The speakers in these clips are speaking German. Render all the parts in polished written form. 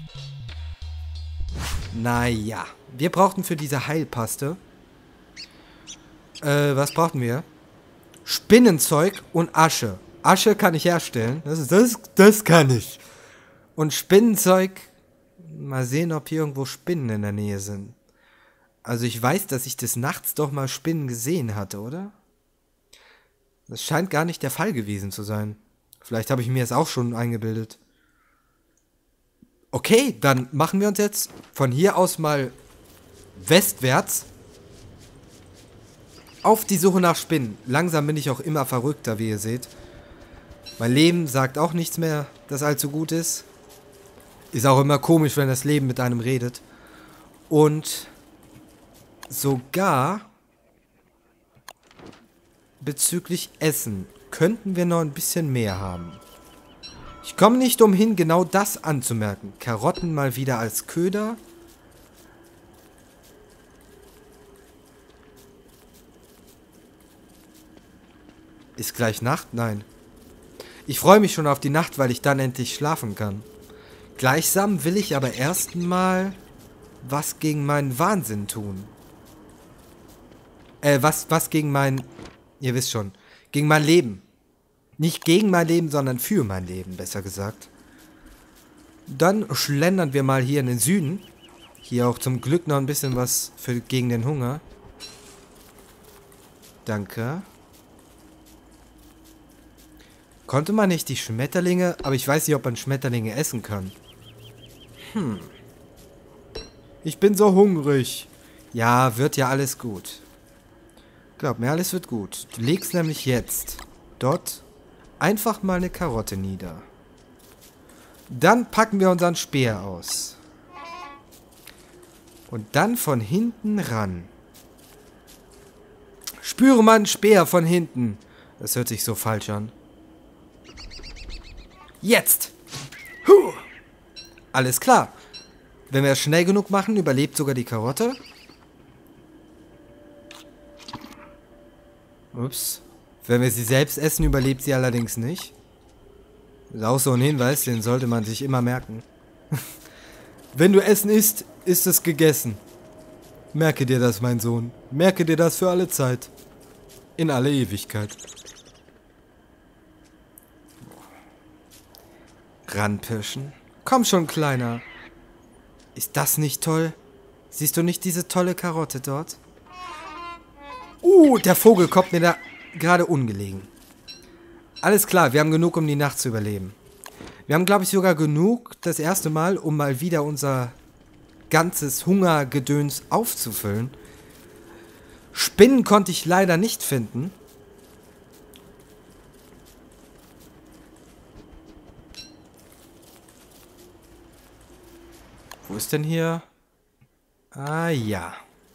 Naja. Wir brauchten für diese Heilpaste. Was brauchten wir? Spinnenzeug und Asche. Asche kann ich herstellen. Das kann ich. Und Spinnenzeug. Mal sehen, ob hier irgendwo Spinnen in der Nähe sind. Also ich weiß, dass ich des Nachts doch mal Spinnen gesehen hatte, oder? Das scheint gar nicht der Fall gewesen zu sein. Vielleicht habe ich mir das auch schon eingebildet. Okay, dann machen wir uns jetzt von hier aus mal westwärts auf die Suche nach Spinnen. Langsam bin ich auch immer verrückter, wie ihr seht. Mein Leben sagt auch nichts mehr, das allzu gut ist. Ist auch immer komisch, wenn das Leben mit einem redet. Und sogar bezüglich Essen könnten wir noch ein bisschen mehr haben. Ich komme nicht umhin, genau das anzumerken. Karotten mal wieder als Köder. Ist gleich Nacht? Nein. Ich freue mich schon auf die Nacht, weil ich dann endlich schlafen kann. Gleichsam will ich aber erstmal was gegen meinen Wahnsinn tun. Was gegen mein... Ihr wisst schon. Gegen mein Leben. Nicht gegen mein Leben, sondern für mein Leben, besser gesagt. Dann schlendern wir mal hier in den Süden. Hier auch zum Glück noch ein bisschen was gegen den Hunger. Danke. Konnte man nicht die Schmetterlinge... Aber ich weiß nicht, ob man Schmetterlinge essen kann. Ich bin so hungrig. Ja, wird ja alles gut. Glaub mir, alles wird gut. Du legst nämlich jetzt dort einfach mal eine Karotte nieder. Dann packen wir unseren Speer aus. Und dann von hinten ran. Spüre mal einen Speer von hinten. Das hört sich so falsch an. Jetzt! Huh. Alles klar. Wenn wir es schnell genug machen, überlebt sogar die Karotte. Ups. Wenn wir sie selbst essen, überlebt sie allerdings nicht. Das ist auch so ein Hinweis, den sollte man sich immer merken. Wenn du Essen isst, ist es gegessen. Merke dir das, mein Sohn. Merke dir das für alle Zeit. In alle Ewigkeit. Ranpirschen. Komm schon, Kleiner. Ist das nicht toll? Siehst du nicht diese tolle Karotte dort? Der Vogel kommt mir da gerade ungelegen. Alles klar, wir haben genug, um die Nacht zu überleben. Wir haben, glaube ich, sogar genug, das erste Mal, um mal wieder unser ganzes Hungergedöns aufzufüllen. Spinnen konnte ich leider nicht finden. Wo ist denn hier? Ah, ja.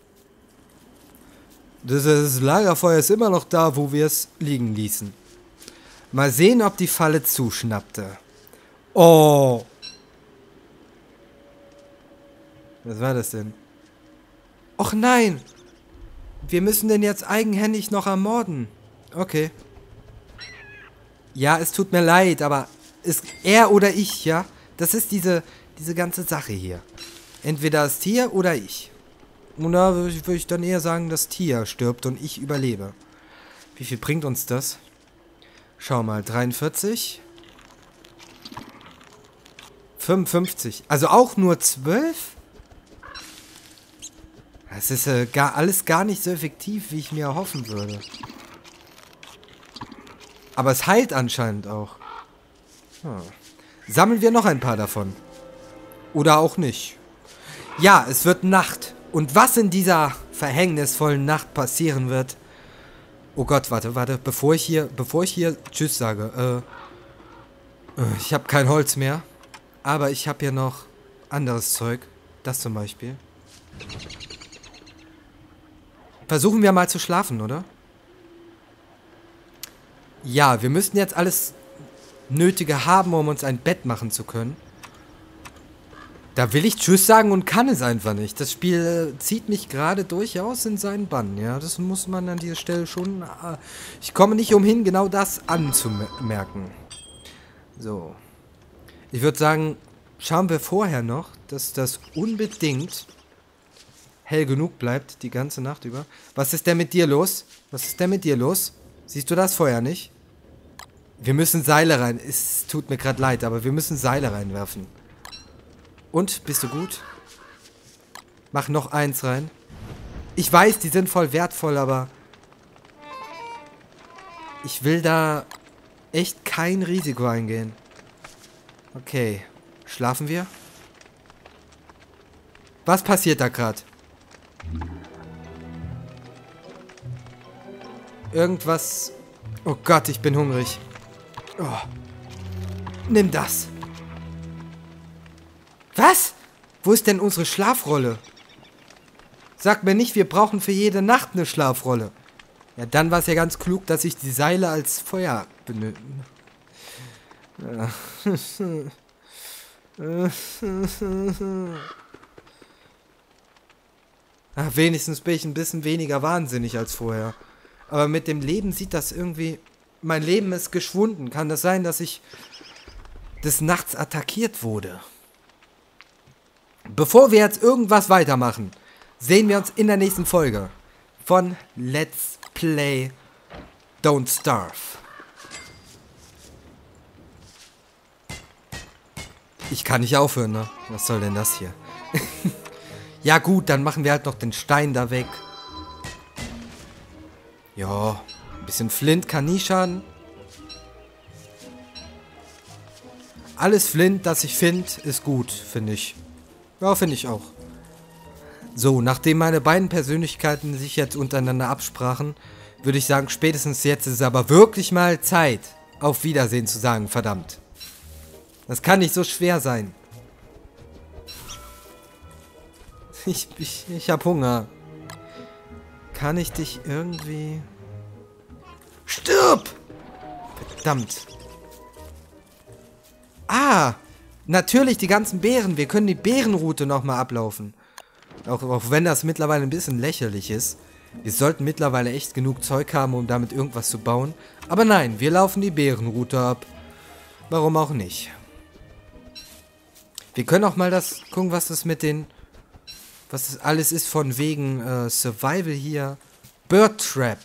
Das Lagerfeuer ist immer noch da, wo wir es liegen ließen. Mal sehen, ob die Falle zuschnappte. Oh. Was war das denn? Och nein. Wir müssen den jetzt eigenhändig noch ermorden. Okay. Ja, es tut mir leid, aber ist er oder ich, ja? Das ist diese ganze Sache hier. Entweder das Tier oder ich. Und da würde ich dann eher sagen, das Tier stirbt und ich überlebe. Wie viel bringt uns das? Schau mal, 43. 55. Also auch nur 12? Das ist alles gar nicht so effektiv, wie ich mir erhoffen würde. Aber es heilt anscheinend auch. Sammeln wir noch ein paar davon. Oder auch nicht. Ja, es wird Nacht. Und was in dieser verhängnisvollen Nacht passieren wird... Oh Gott, warte. Bevor ich hier Tschüss sage. Ich habe kein Holz mehr. Aber ich habe hier noch anderes Zeug. Das zum Beispiel. Versuchen wir mal zu schlafen, oder? Ja, wir müssten jetzt alles Nötige haben, um uns ein Bett machen zu können. Da will ich Tschüss sagen und kann es einfach nicht. Das Spiel zieht mich gerade durchaus in seinen Bann. Ja, das muss man an dieser Stelle schon... Ich komme nicht umhin, genau das anzumerken. So. Ich würde sagen, schauen wir vorher noch, dass das unbedingt hell genug bleibt, die ganze Nacht über. Was ist denn mit dir los? Was ist denn mit dir los? Siehst du das Feuer nicht? Wir müssen Seile rein. Es tut mir gerade leid, aber wir müssen Seile reinwerfen. Und, bist du gut? Mach noch eins rein. Ich weiß, die sind voll wertvoll, aber ich will da echt kein Risiko eingehen. Okay. Schlafen wir? Was passiert da gerade? Irgendwas... Oh Gott, ich bin hungrig. Oh. Nimm das. Was? Wo ist denn unsere Schlafrolle? Sag mir nicht, wir brauchen für jede Nacht eine Schlafrolle. Ja, dann war es ja ganz klug, dass ich die Seile als Feuer benötige. Ja. Ach, wenigstens bin ich ein bisschen weniger wahnsinnig als vorher. Aber mit dem Leben sieht das irgendwie... Mein Leben ist geschwunden. Kann das sein, dass ich des Nachts attackiert wurde? Bevor wir jetzt irgendwas weitermachen, sehen wir uns in der nächsten Folge von Let's Play Don't Starve. Ich kann nicht aufhören, ne? Was soll denn das hier? Ja gut, dann machen wir halt noch den Stein da weg. Ja, ein bisschen Flint kann nie schaden. Alles Flint, das ich finde, ist gut, finde ich. Ja, finde ich auch. So, nachdem meine beiden Persönlichkeiten sich jetzt untereinander absprachen, würde ich sagen, spätestens jetzt ist es aber wirklich mal Zeit, auf Wiedersehen zu sagen, verdammt. Das kann nicht so schwer sein. Ich hab Hunger. Kann ich dich irgendwie... Stirb! Verdammt. Ah! Natürlich die ganzen Beeren. Wir können die Beerenroute nochmal ablaufen. Auch wenn das mittlerweile ein bisschen lächerlich ist. Wir sollten mittlerweile echt genug Zeug haben, um damit irgendwas zu bauen. Aber nein, wir laufen die Beerenroute ab. Warum auch nicht? Wir können auch mal das gucken, was das mit den... Was das alles ist von wegen Survival hier. Bird Trap.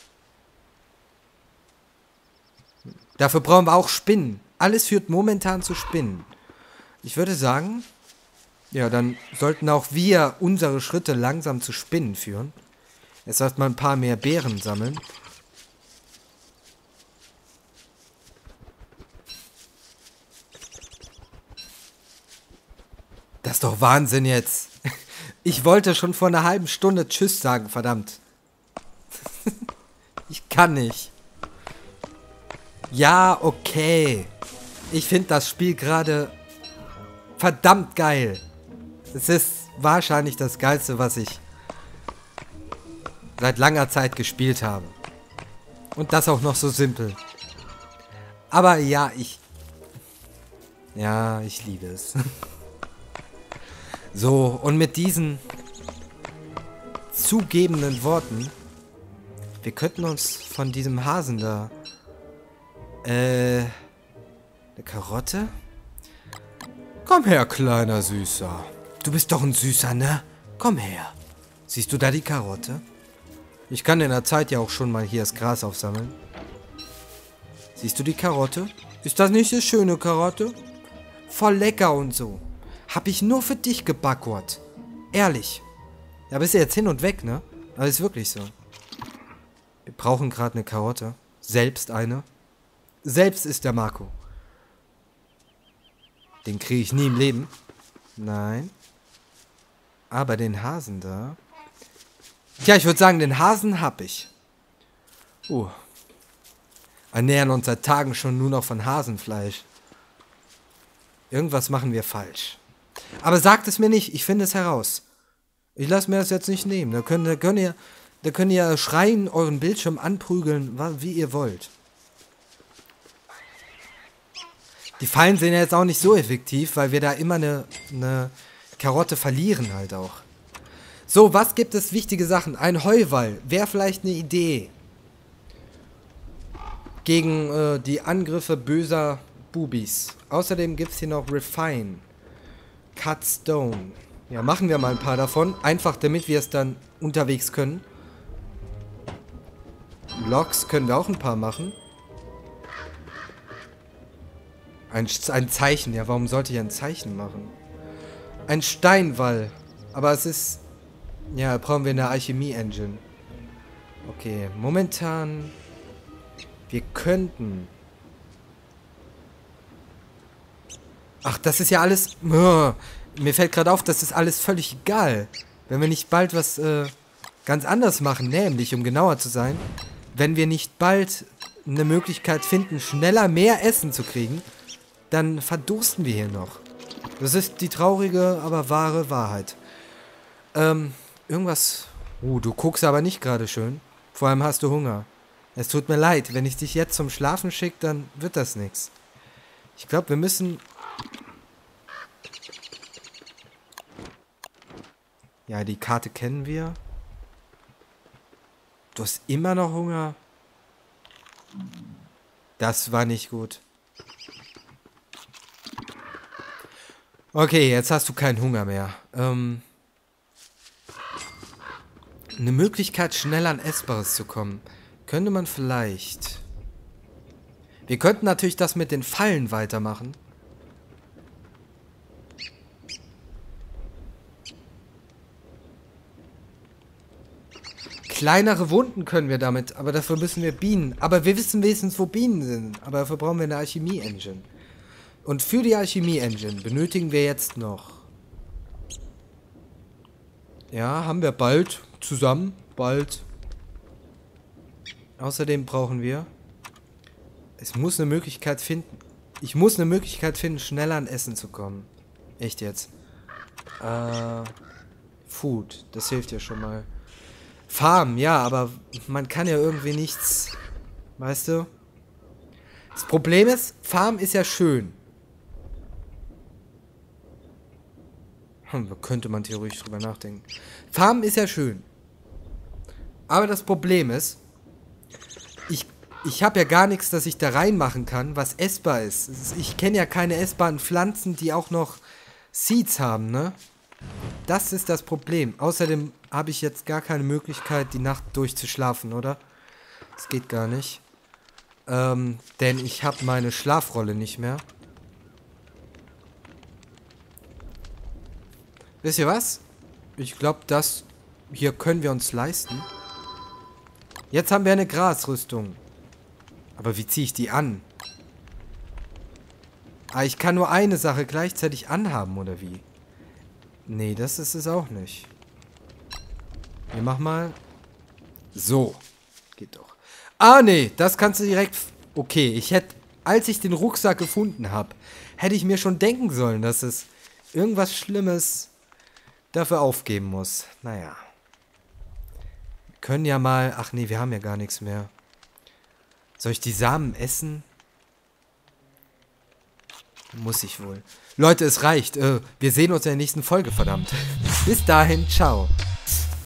Dafür brauchen wir auch Spinnen. Alles führt momentan zu Spinnen. Ich würde sagen, ja, dann sollten auch wir unsere Schritte langsam zu Spinnen führen. Jetzt erstmal ein paar mehr Beeren sammeln. Das ist doch Wahnsinn jetzt. Ich wollte schon vor einer halben Stunde Tschüss sagen, verdammt. Ich kann nicht. Ja, okay. Ich finde das Spiel gerade verdammt geil. Es ist wahrscheinlich das Geilste, was ich seit langer Zeit gespielt habe. Und das auch noch so simpel. Aber ja, ich liebe es. So, und mit diesen zugebenden Worten, wir könnten uns von diesem Hasen da, eine Karotte? Komm her, kleiner Süßer. Du bist doch ein Süßer, ne? Komm her. Siehst du da die Karotte? Ich kann in der Zeit ja auch schon mal hier das Gras aufsammeln. Siehst du die Karotte? Ist das nicht eine schöne Karotte? Voll lecker und so. Hab ich nur für dich gebackert. Ehrlich. Ja, bist du jetzt hin und weg, ne? Aber ist wirklich so. Wir brauchen gerade eine Karotte. Selbst eine. Selbst ist der Marco. Den kriege ich nie im Leben. Nein. Aber den Hasen da... Tja, ich würde sagen, den Hasen hab ich. Ernähren uns seit Tagen schon nur noch von Hasenfleisch. Irgendwas machen wir falsch. Aber sagt es mir nicht, ich finde es heraus. Ich lasse mir das jetzt nicht nehmen. Da könnt ihr schreien, euren Bildschirm anprügeln, wie ihr wollt. Die Fallen sind ja jetzt auch nicht so effektiv, weil wir da immer eine Karotte verlieren halt auch. So, was gibt es wichtige Sachen? Ein Heuwall wäre vielleicht eine Idee. Gegen die Angriffe böser Bubis. Außerdem gibt es hier noch Refine. Cut Stone. Ja, machen wir mal ein paar davon. Einfach, damit wir es dann unterwegs können. Logs können wir auch ein paar machen. Ein Zeichen. Ja, warum sollte ich ein Zeichen machen? Ein Steinwall. Aber es ist... Ja, brauchen wir eine Alchemie-Engine. Okay, momentan... Wir könnten... Ach, das ist ja alles... Mir fällt gerade auf, das ist alles völlig egal. Wenn wir nicht bald was ganz anders machen, nämlich, um genauer zu sein, wenn wir nicht bald eine Möglichkeit finden, schneller mehr Essen zu kriegen, dann verdursten wir hier noch. Das ist die traurige, aber wahre Wahrheit. Irgendwas... du guckst aber nicht gerade schön. Vor allem hast du Hunger. Es tut mir leid, wenn ich dich jetzt zum Schlafen schicke, dann wird das nichts. Ich glaube, wir müssen... Ja, die Karte kennen wir. Du hast immer noch Hunger. Das war nicht gut. Okay, jetzt hast du keinen Hunger mehr. Eine Möglichkeit, schnell an Essbares zu kommen. Könnte man vielleicht... Wir könnten natürlich das mit den Fallen weitermachen. Kleinere Wunden können wir damit, aber dafür müssen wir Bienen. Aber wir wissen wenigstens, wo Bienen sind. Aber dafür brauchen wir eine Alchemie-Engine. Und für die Alchemie-Engine benötigen wir jetzt noch... Ja, haben wir bald zusammen. Bald. Außerdem brauchen wir... Es muss eine Möglichkeit finden... Ich muss eine Möglichkeit finden, schneller an Essen zu kommen. Echt jetzt. Food. Das hilft ja schon mal. Farm, ja, aber man kann ja irgendwie nichts... Weißt du? Das Problem ist, Farm ist ja schön. Könnte man theoretisch drüber nachdenken. Farm ist ja schön. Aber das Problem ist, ich habe ja gar nichts, das ich da reinmachen kann, was essbar ist. Ich kenne ja keine essbaren Pflanzen, die auch noch Seeds haben, ne? Das ist das Problem. Außerdem habe ich jetzt gar keine Möglichkeit, die Nacht durchzuschlafen, oder? Das geht gar nicht. Denn ich habe meine Schlafrolle nicht mehr. Wisst ihr was? Ich glaube, das hier können wir uns leisten. Jetzt haben wir eine Grasrüstung. Aber wie ziehe ich die an? Ah, ich kann nur eine Sache gleichzeitig anhaben, oder wie? Nee, das ist es auch nicht. Wir machen mal... So. Geht doch. Ah, nee, das kannst du direkt... Okay, ich hätte... Als ich den Rucksack gefunden habe, hätte ich mir schon denken sollen, dass es irgendwas Schlimmes dafür aufgeben muss. Naja. Wir können ja mal... Ach nee, wir haben ja gar nichts mehr. Soll ich die Samen essen? Muss ich wohl. Leute, es reicht. Wir sehen uns in der nächsten Folge, verdammt. Bis dahin, ciao.